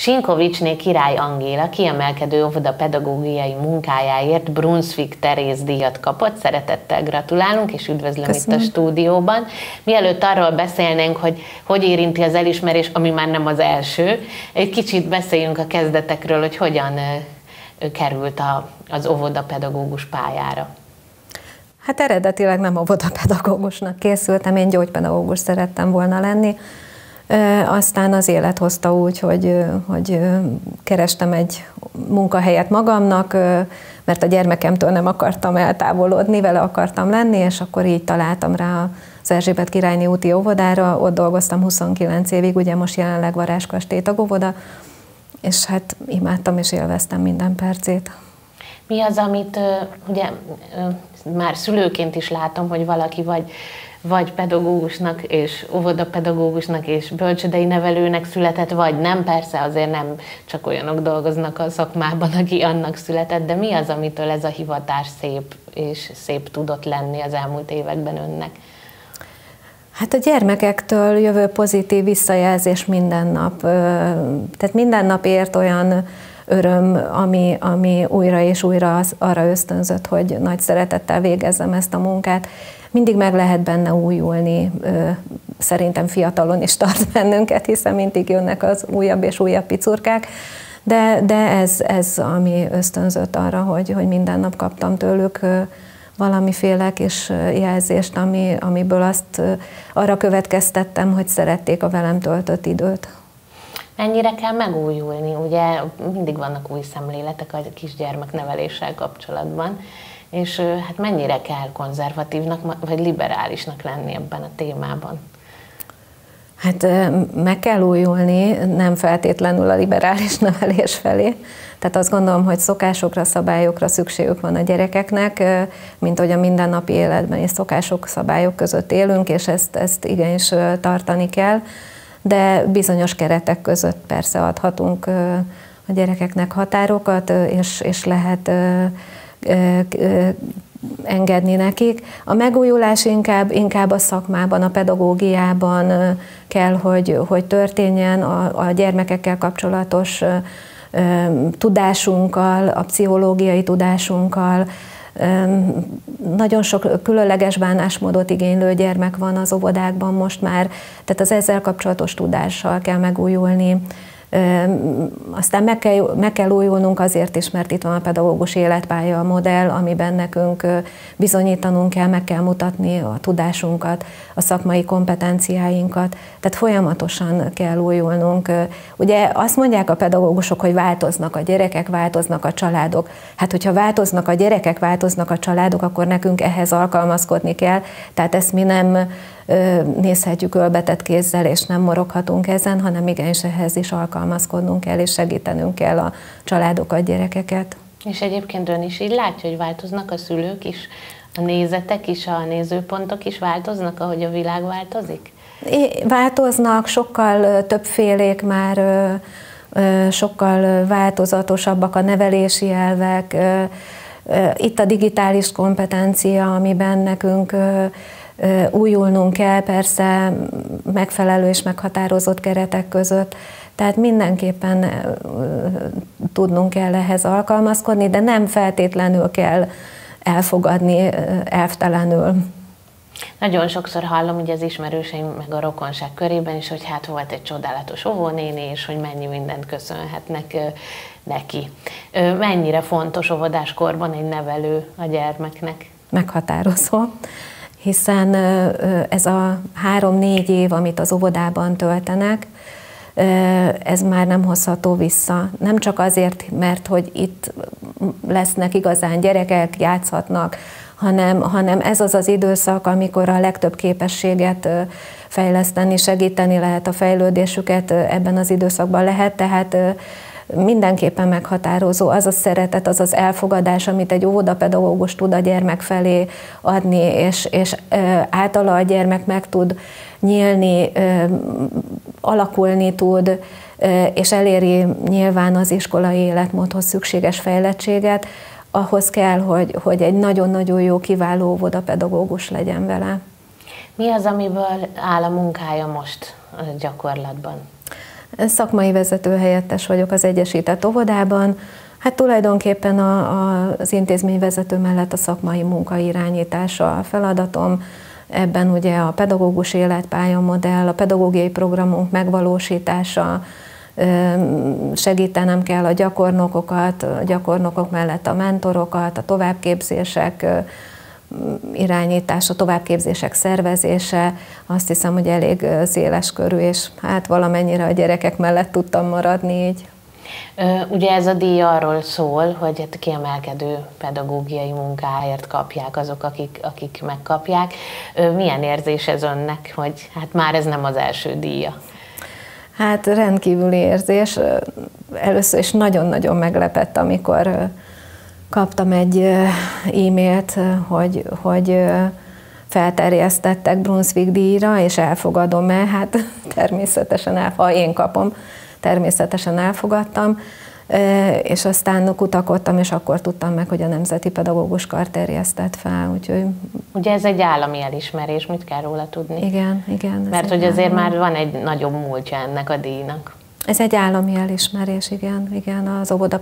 Sinkovicsné Király Angéla kiemelkedő óvodapedagógiai munkájáért Brunswick Teréz díjat kapott. Szeretettel gratulálunk, és üdvözlöm. Köszönöm. Itt a stúdióban. Mielőtt arról beszélnénk, hogy érinti az elismerés, ami már nem az első, egy kicsit beszéljünk a kezdetekről, hogy hogyan került az óvodapedagógus pályára. Hát eredetileg nem óvodapedagógusnak készültem, én gyógypedagógus szerettem volna lenni. Aztán az élet hozta úgy, hogy kerestem egy munkahelyet magamnak, mert a gyermekemtől nem akartam eltávolodni, vele akartam lenni, és akkor így találtam rá az Erzsébet királyné úti óvodára, ott dolgoztam 29 évig, ugye most jelenleg Varázskastély tagóvoda, és hát imádtam és élveztem minden percét. Mi az, amit ugye már szülőként is látom, hogy valaki vagy pedagógusnak, és óvodapedagógusnak, és bölcsődei nevelőnek született, vagy nem, persze azért nem csak olyanok dolgoznak a szakmában, aki annak született, de mi az, amitől ez a hivatás szép, és szép tudott lenni az elmúlt években önnek? Hát a gyermekektől jövő pozitív visszajelzés minden nap. Tehát minden nap ért olyan öröm, ami újra és újra arra ösztönzött, hogy nagy szeretettel végezzem ezt a munkát. Mindig meg lehet benne újulni, szerintem fiatalon is tart bennünket, hiszen mindig jönnek az újabb és újabb picurkák, de ez ami ösztönzött arra, hogy minden nap kaptam tőlük valamiféle kis jelzést, amiből arra következtettem, hogy szerették a velem töltött időt. Mennyire kell megújulni? Ugye mindig vannak új szemléletek a kisgyermekneveléssel kapcsolatban, és hát mennyire kell konzervatívnak vagy liberálisnak lenni ebben a témában? Hát meg kell újulni, nem feltétlenül a liberális nevelés felé. Tehát azt gondolom, hogy szokásokra, szabályokra szükségük van a gyerekeknek, mint hogy a mindennapi életben is szokások, szabályok között élünk, és ezt igenis tartani kell. De bizonyos keretek között persze adhatunk a gyerekeknek határokat, és lehet engedni nekik. A megújulás inkább a szakmában, a pedagógiában kell, hogy történjen, a gyermekekkel kapcsolatos tudásunkkal, a pszichológiai tudásunkkal. Nagyon sok különleges bánásmódot igénylő gyermek van az óvodákban most már, tehát az ezzel kapcsolatos tudással kell megújulni. Aztán meg kell újulnunk azért is, mert itt van a pedagógus életpálya, a modell, amiben nekünk bizonyítanunk kell, meg kell mutatni a tudásunkat, a szakmai kompetenciáinkat, tehát folyamatosan kell újulnunk. Ugye azt mondják a pedagógusok, hogy változnak a gyerekek, változnak a családok. Hát, hogyha változnak a gyerekek, változnak a családok, akkor nekünk ehhez alkalmazkodni kell, tehát ezt mi nem nézhetjük ölbetett kézzel, és nem moroghatunk ezen, hanem igenis ehhez is alkalmazkodnunk kell, és segítenünk kell a családokat, gyerekeket. És egyébként ön is így látja, hogy változnak a szülők is, a nézetek is, a nézőpontok is változnak, ahogy a világ változik? Változnak, sokkal többfélék már, sokkal változatosabbak a nevelési elvek. Itt a digitális kompetencia, amiben nekünk újulnunk kell, persze megfelelő és meghatározott keretek között, tehát mindenképpen tudnunk kell ehhez alkalmazkodni, de nem feltétlenül kell elfogadni elvtelenül. Nagyon sokszor hallom ugye az ismerőseim meg a rokonság körében is, hogy hát volt egy csodálatos óvónéni, és hogy mennyi mindent köszönhetnek neki. Mennyire fontos óvodáskorban egy nevelő a gyermeknek? Meghatározó, hiszen ez a 3-4 év, amit az óvodában töltenek, ez már nem hozható vissza. Nem csak azért, mert hogy itt lesznek igazán gyerekek, játszhatnak, hanem ez az az időszak, amikor a legtöbb képességet fejleszteni, segíteni lehet a fejlődésüket, ebben az időszakban lehet, tehát mindenképpen meghatározó az a szeretet, az az elfogadás, amit egy óvodapedagógus tud a gyermek felé adni, és általa a gyermek meg tud nyílni, alakulni tud, és eléri nyilván az iskolai életmódhoz szükséges fejlettséget, ahhoz kell, hogy egy nagyon-nagyon jó, kiváló óvodapedagógus legyen vele. Mi az, amiből áll a munkája most gyakorlatban? Szakmai vezetőhelyettes vagyok az Egyesített Óvodában. Hát tulajdonképpen az intézményvezető mellett a szakmai munka irányítása a feladatom. Ebben ugye a pedagógus életpályamodell, a pedagógiai programunk megvalósítása, segítenem kell a gyakornokokat, a gyakornokok mellett a mentorokat, a továbbképzések irányítása, továbbképzések szervezése. Azt hiszem, hogy elég széles körű, és hát valamennyire a gyerekek mellett tudtam maradni így. Ugye ez a díj arról szól, hogy hát kiemelkedő pedagógiai munkáért kapják azok, akik megkapják. Milyen érzés ez önnek, hogy hát már ez nem az első díja? Hát rendkívüli érzés. Először is nagyon-nagyon meglepett, amikor kaptam egy e-mailt, hogy felterjesztettek Brunswick díjra, és elfogadom-e? Hát természetesen ha én kapom, természetesen elfogadtam, és aztán kutakodtam, és akkor tudtam meg, hogy a Nemzeti Pedagógus Kar terjesztett fel. Úgyhogy... Ugye ez egy állami elismerés, mit kell róla tudni? Igen. Mert hogy azért már van egy nagyobb múltja ennek a díjnak. Ez egy állami elismerés, igen.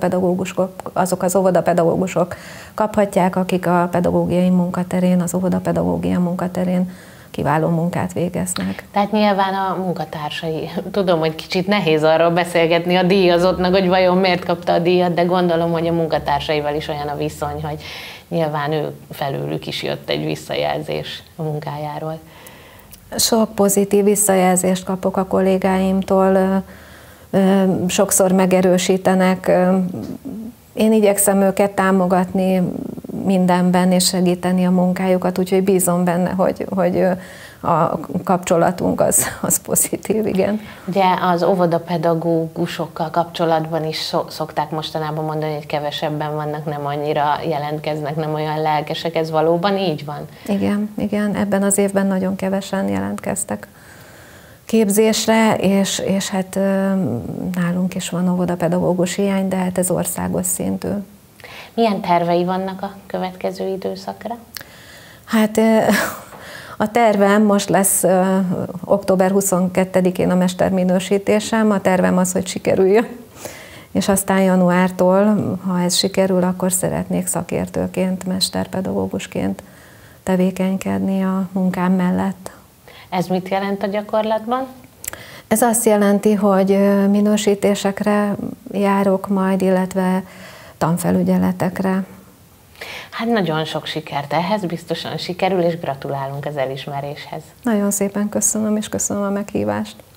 Azok az óvodapedagógusok kaphatják, akik a pedagógiai munkaterén, az óvodapedagógia munkaterén kiváló munkát végeznek. Tehát nyilván a munkatársai, tudom, hogy kicsit nehéz arról beszélgetni a díjazottnak, hogy vajon miért kapta a díjat, de gondolom, hogy a munkatársaival is olyan a viszony, hogy nyilván ő felőlük is jött egy visszajelzés a munkájáról. Sok pozitív visszajelzést kapok a kollégáimtól, sokszor megerősítenek. Én igyekszem őket támogatni mindenben és segíteni a munkájukat, úgyhogy bízom benne, hogy a kapcsolatunk az pozitív, igen. Ugye az óvodapedagógusokkal kapcsolatban is szokták mostanában mondani, hogy kevesebben vannak, nem annyira jelentkeznek, nem olyan lelkesek, ez valóban így van? Igen, ebben az évben nagyon kevesen jelentkeztek képzésre, és hát nálunk is van óvodapedagógus hiány, de hát ez országos szintű. Milyen tervei vannak a következő időszakra? Hát a tervem most lesz október 22-én a mesterminősítésem, a tervem az, hogy sikerüljön. És aztán januártól, ha ez sikerül, akkor szeretnék szakértőként, mesterpedagógusként tevékenykedni a munkám mellett. Ez mit jelent a gyakorlatban? Ez azt jelenti, hogy minősítésekre járok majd, illetve tanfelügyeletekre. Hát nagyon sok sikert ehhez, biztosan sikerül, és gratulálunk az elismeréshez. Nagyon szépen köszönöm, és köszönöm a meghívást.